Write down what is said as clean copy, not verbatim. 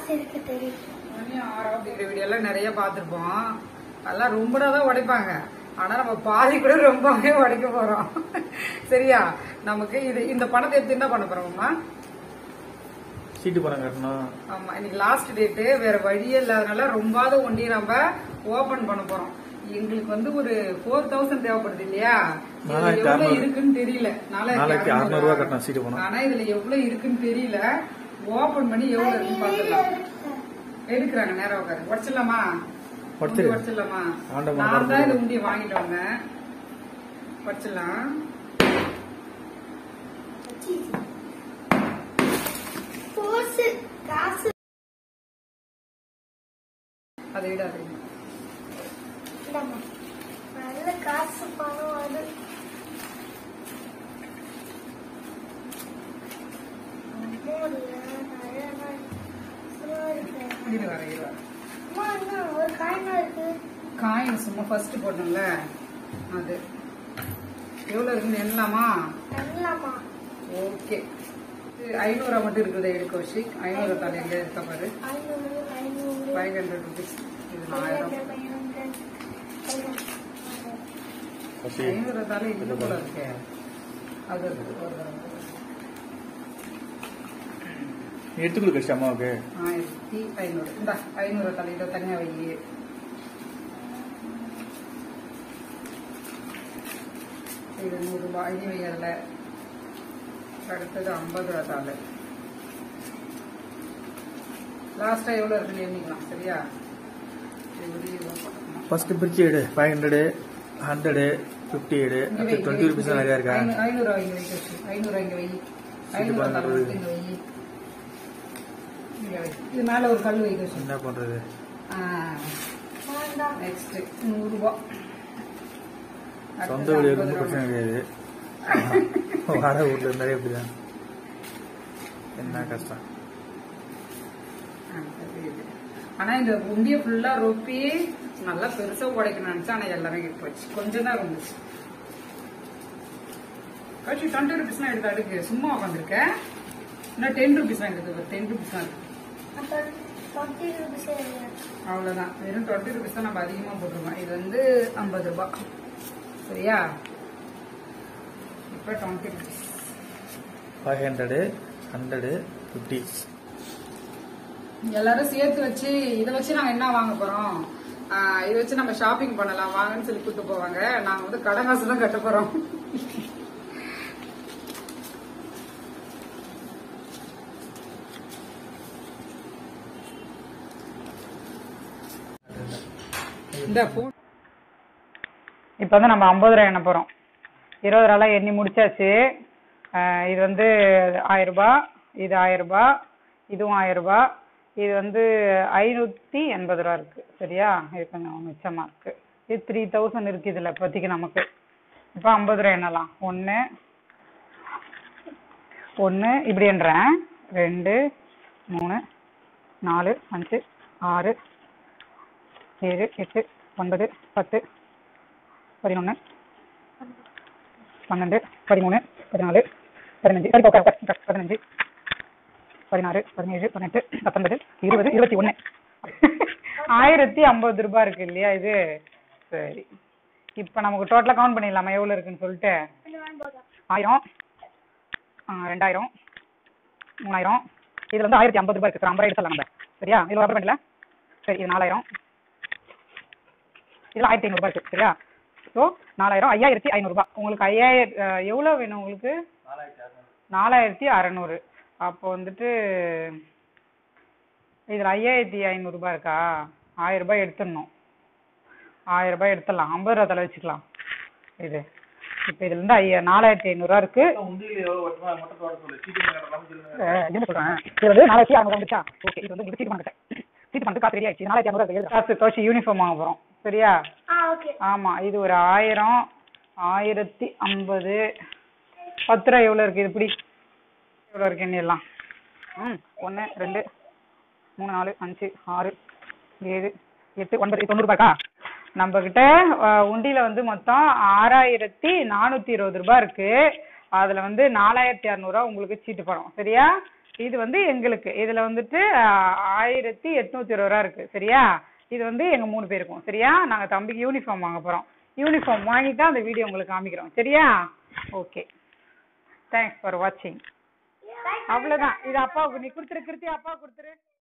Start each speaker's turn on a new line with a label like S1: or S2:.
S1: ஆறாவது வீடியோ எல்லாம் நிறைய பாத்துருப்போம். அதெல்லாம் ரொம்ப தான் உடைப்பாங்க. ஆனா நம்ம பாதி கூட ரொம்பவே உடைக்க போறோம். சரியா? நமக்கு இது இந்த பணத்தை எடுத்து என்ன பண்ண போறோம்மா?
S2: சீட்டு பணம் கட்டணும்.
S1: ஆமா, இன்னைக்கு லாஸ்ட் டேட்டு, வேற வழியே இல்லாதனால ரொம்பாத ஒண்டி நம்ம ஓபன் பண்ண போறோம். எங்களுக்கு வந்து ஒரு 4000 தேவைப்படுது இல்லையா? எவ்வளவு இருக்குன்னு தெரியல.
S2: 4600 ரூபாய் கட்டணும் சீட்டு பணம்.
S1: ஆனா இதுல எவ்வளவு இருக்குன்னு தெரியல. ஓபன் பண்ணி எவ்வளவு இருக்குன்னு பாத்துக்கலாம். எடுக்கிறாங்க நேரம் உட்காரு. உடச்சிடலாமா? உடச்சிடலாமா? நான் தான் இந்த உண்டியை வாங்கிட்டு வந்தேன். உடச்சிடலாம். அதை விட
S3: நல்ல காசு பணம் அது. ஒரு காயினா இருக்கு.
S1: காயின் சும்மா ஃபர்ஸ்ட் போடணும்ல, அது எவ்வளவு இருக்குன்னு எண்ணலாமா? ஓகே. 500 மட்டும் இருக்குது. எடுக்க வச்சு 500 தானே எங்க இருக்க பாரு. 500 rupees. இது 1000. 500 தானே இது போல இருக்கு. அது
S2: எடுத்துக்கொடு கஷ்டம் அம்மாவுக்கு.
S1: 1500. இந்த 500 தலை இதை தனியா வை. இது 100 ரூபாய் இனி வை. அதுல அடுத்தது 50 ரூபாய் தாள். லாஸ்டா எவ்வளவு இருக்குன்னு எண்ணிக்கலாம். சரியா?
S2: ஃபர்ஸ்ட் பிரிச்சு எடு. 500, 100, 50 எடு. 20 rupees நிறைய இருக்கா?
S1: 500 இங்க வை. 500 இங்க வை. 500 தாள் இங்க வை. இது மேல ஒரு கல் வைக்க.
S2: என்ன பண்றது?
S1: நெக்ஸ்ட் 100 ரூபாய்.
S2: சொந்த வீடு ரொம்ப பிரச்சனை கிடையாது. வாடகை வீட்டுல இருந்தாலே இப்படிதான். என்ன கஷ்டம்.
S1: ஆனா இந்த உண்டிய ஃபுல்லா ரொப்பி நல்லா பெருசா உடைக்கணும்னு நினைச்சா, ஆனா எல்லாரும் எடுத்து போச்சு. கொஞ்சம் தான் இருந்துச்சு. கட்சி 20 rupees எடுத்து அடுக்கு. சும்மா உட்காந்துருக்க. இன்னும் 10 rupees எடுத்து. 10 rupees தான் இருக்கு. அவ்வளவுதான். வெறும் 20 rupees தான் நம்ம அதிகமா போட்டுருக்கோம். இது வந்து 50 ரூபாய். சரியா? இப்ப 20 rupees.
S2: 500, 100, 50.
S1: எல்லாரும் சேர்த்து வச்சு இதை வச்சு நாங்க என்ன வாங்க போறோம்? இதை வச்சு நம்ம ஷாப்பிங் பண்ணலாம் வாங்கன்னு சொல்லி கூட்டு போவாங்க. நாங்க வந்து கடன் காசு தான் கட்ட போறோம். இந்த போன் இப்ப வந்து நம்ம 50 ரூபாய் எண்ண போறோம். 20 ரூபாய் எண்ணி முடிச்சாச்சு. இது வந்து 1000 ரூபாய், இது 1000 ரூபாய், இதுவும் 1000 ரூபாய். இது வந்து 580 ரூபா இருக்கு. சரியா? இது கொஞ்சம் மிச்சமா இருக்கு. இது 3000 இருக்கு இதுல இப்போதைக்கு நமக்கு. இப்ப 50 ரூபாய் எண்ணலாம். 1 இப்படி எண்றேன். 2, 3, 4, 5, 6, 7, 8, 9, 10, 11, 12, 13, 14, 15, 16, 17, 18, 19, 20, 21. 1050 ரூபாய் இருக்கு இல்லையா இது? சரி, இப்ப நமக்கு டோட்டலா கவுண்ட் பண்ணிடலாமா எவ்வளவு இருக்குன்னு சொல்லிட்டு? 1000, 2000, 3000. இதுல வந்து 1050 ரூபாய் இருக்கு. 50 எடுத்துடலாம் நம்ம. சரியா? இதுல ரப்பர் பண்ணல. சரி, இது 4000. இதுல 1500 ரூபாய் இருக்கு. சரியா? ஸோ 4000, 5500 ரூபாய். உங்களுக்கு 5000 எவ்வளவு வேணும் உங்களுக்கு? 4600. அப்போ வந்துட்டு இதுல 5500 ரூபாய் இருக்கா? 1000 ரூபாய் எடுத்துடணும். 1000 ரூபாய் எடுத்துடலாம். 50 ரூபாய் தலை வச்சுக்கலாம். இது இப்ப இதுல இருந்து 4500 ரூபாய் இருக்கு. இது வந்து 4600 வந்துச்சா? ஓகே. இது வந்து சீட்டு பண்ண சீட்டு பண்ணிட்டு காசு ரெடி ஆயிடுச்சு. 4500 காசு துவச்சி யூனிஃபார்ம் வாங்க போறோம். சரியா? ஆமா, இது ஒரு 1000, 1050, 10 ரூபாய் எவ்வளவு இருக்கு? இது பிடி எவ்வளவு இருக்கு எல்லாம்? 1, 2, 3, 4, 5, 6, 7, 8, 9, 90 ரூபாய்க்கா? நம்ம கிட்ட உண்டியில வந்து மொத்தம் 6420 ரூபாய் இருக்கு. அதுல வந்து 4600 ரூபாய் உங்களுக்கு சீட்டு பணம். சரியா? இது வந்து எங்களுக்கு இதுல வந்துட்டு 1820 ரூபா இருக்கு சரியா. இது வந்து எங்க 3 பேருக்கும் சரியா. நாங்க தம்பிக்கு யூனிஃபார்ம் வாங்க போறோம். யூனிஃபார்ம் வாங்கிட்டு அந்த வீடியோ உங்களுக்கு காமிக்கிறோம் சரியா. ஓகே, தேங்க்ஸ் ஃபார் வாட்சிங். அவ்வளவுதான். இது அப்பாவுக்கு நீ கொடுத்துரு, கிருத்தி அப்பா கொடுத்துரு.